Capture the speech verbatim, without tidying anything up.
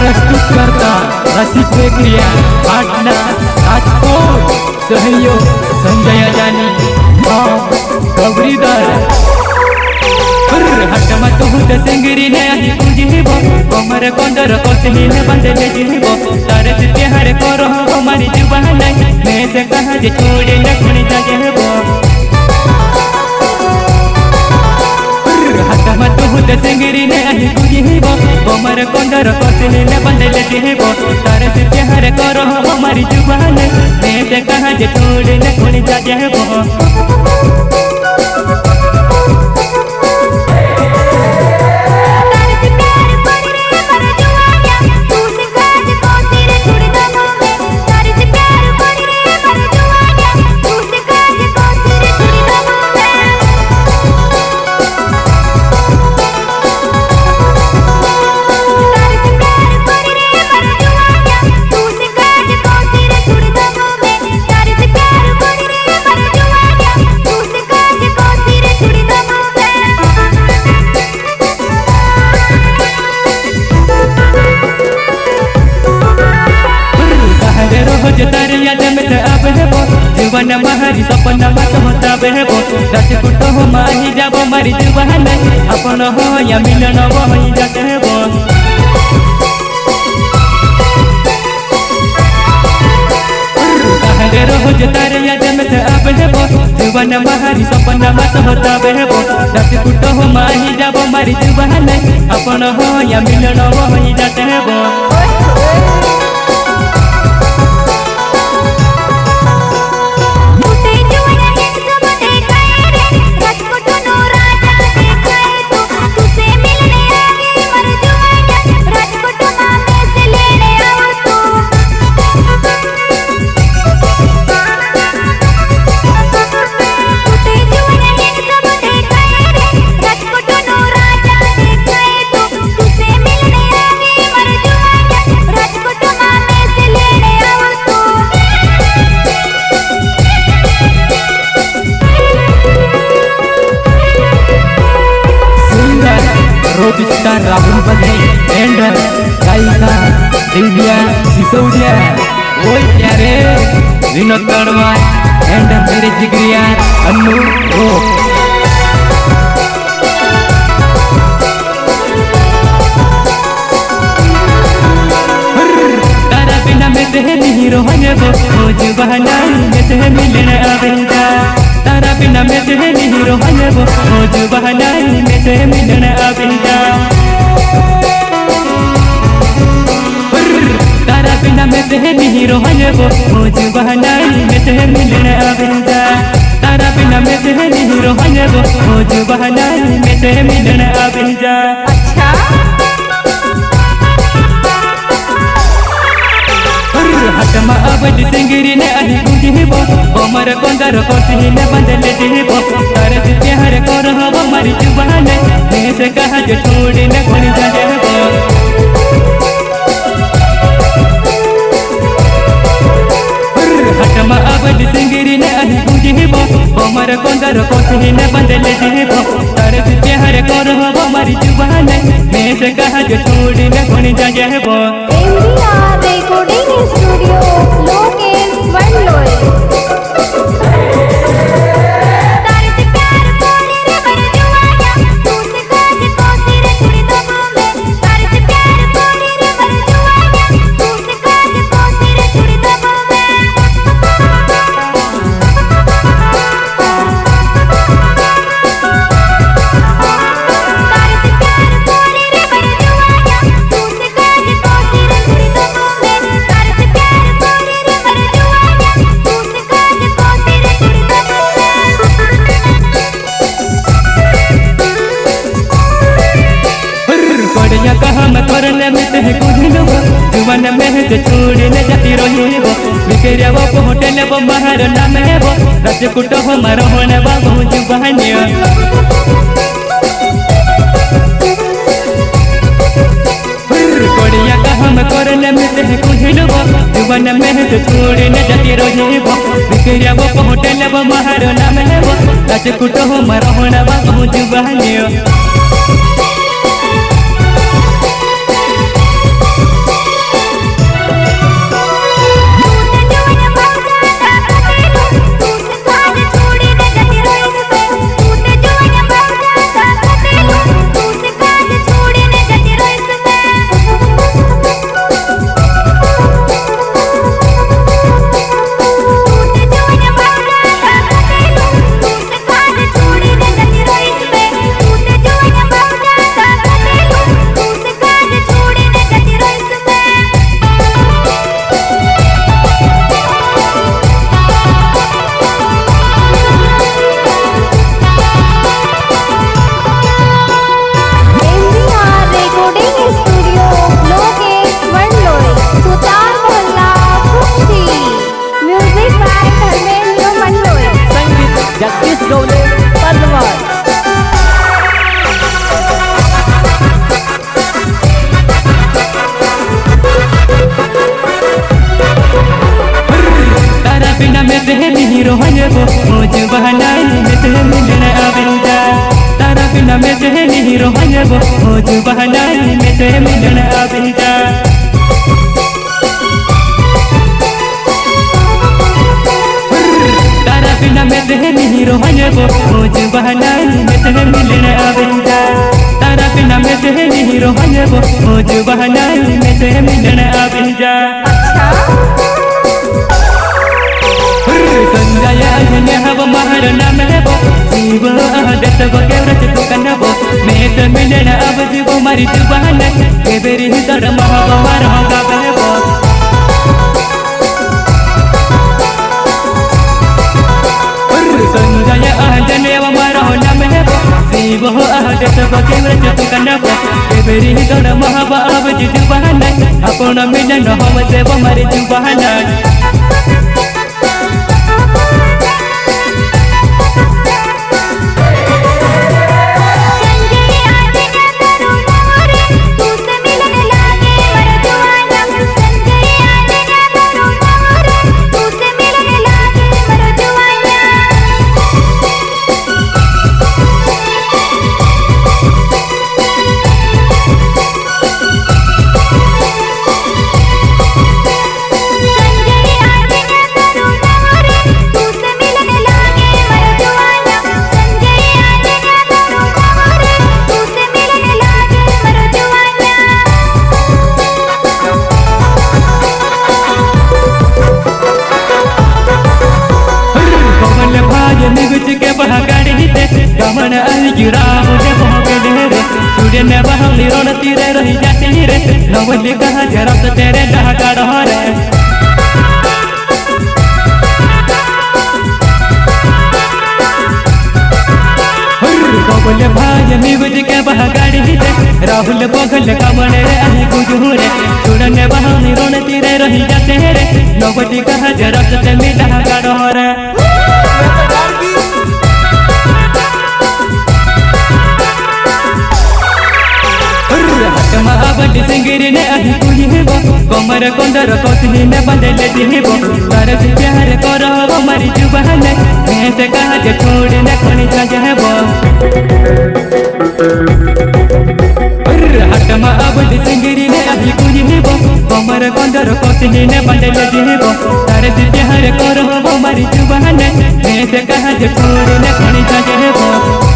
प्रस्तुतकर्ता रसिक बेकरिया पाटना राजकोट सहयोग संजय जानी गौरीधर हटमा तुहुत सिंगरी ने आही पूजिबो कमर कंदर कसही ने बंदले जीबो तारे से प्यार करो हमारी जुबान मैं से कहा जे छोड़े न खुण जाजेबो हटमा तुहुत सिंगरी ने आही पूजिबो कमर कंदर कसही ने बंदले जीबो तारे से प्यार करो हमारी जुबान मैं से कहा जे छोड़े न खुण जाजेबो जीवन महरी सपना मत होता बेबो राजकोट हो माही जाबो मारी जुबान अपन हो या मिलन वही जातेबो कहले रोज तारे याद में से आबेबो जीवन महरी सपना मत होता बेबो राजकोट हो माही जाबो मारी जुबान अपन हो या मिलन वही जातेबो रोबिस्टार राहुल बधाई एंड गायिका दिव्या सिसोदिया ओए प्यारे विनोद तड़वार एंड मेरे जिगरिया अन्नू रो तारा बिना में से नहीं रोहने वो मुझे बहाना में से मिलने आवेगा तारा बिना में से नहीं रोहने वो मुझे बहाना में से मिलने आवेगा तारा बिना में से नहीं रोहने वो मुझे बहाना में से मिलने आवेगा तारा बिना में से नहीं रोहने वो मुझे बहाना में से मिलने आवेगा अच्छा हटमा अबद सिंगरी ने आही पूजिबो कमर कंदर कसही ने बंदले जीबो तारे से प्यार करो हमारी जुबान मैं से कहा जो छोड़े न खुण जाजेबो हटमा अबद सिंगरी ने आही पूजिबो कमर कंदर कसही ने बंदले जीबो तारे से प्यार करो हमारी जुबान मैं से कहा जो छोड़े न खुण जाजेबो रिकॉर्डिंग स्टूडियो लोकेश वनलोई जुबान में से छोड़े न जाती रहिबो बिकेरिया वो होटल वो बाहर नाम है वो राजकोट हो मारो होने बाबू जुबानिया कोड़िया का हम करने में से कुहिलबो जुबान में से छोड़े न जाती रहिबो बिकेरिया वो होटल वो बाहर नाम है वो राजकोट हो मारो होने बाबू जुबानिया भजबो हो जुबाना में से मिलन आबी जा तारा बिना में से नहीं रोहबो हो जुबाना में से मिलन आबी जा तारा बिना में से नहीं रोहबो हो जुबाना में से मिलन आबी जा संजया ने हब महर नाम हेबो जीव देश गो केवरच दुकान हेबो मैं से मिलन अब जीव मारी जुबान के बेरी दर महब मार होगा हेबो संजया ने मार नाम हेबो जीव देश गो केवरच दुकान हेबो के बेरी दर महब अब जुबान अपन मिलन हम से मारी जुबान के बहागाड़ी हिते गमन आई गिराम जे पहुंचे रे चूड़े ने बहली रोन तीरे रही जाती रे नवली कहा जरा तो तेरे ढाका रे बबल भाई निबज के बहागाड़ी हिते राहुल बगल गमन आई गुजूरे चूड़े ने बहली रोन तीरे रही जाते रे नवली कहा जरा तो तेरे ढाका रे बड़ी सिंगरी ने अही कुही हेबो कमर कंदर कोसनी ने बंदल दिहेबो तार से प्यार करो हमारी जुबान मैं से कहा जे छोड़ न कोनी जाहेबो हटमा बड़ी सिंगरी ने अही कुही हेबो कमर कंदर कोसनी ने बंदल दिहेबो तार से प्यार करो हमारी जुबान मैं से कहा जे छोड़ न कोनी जाहेबो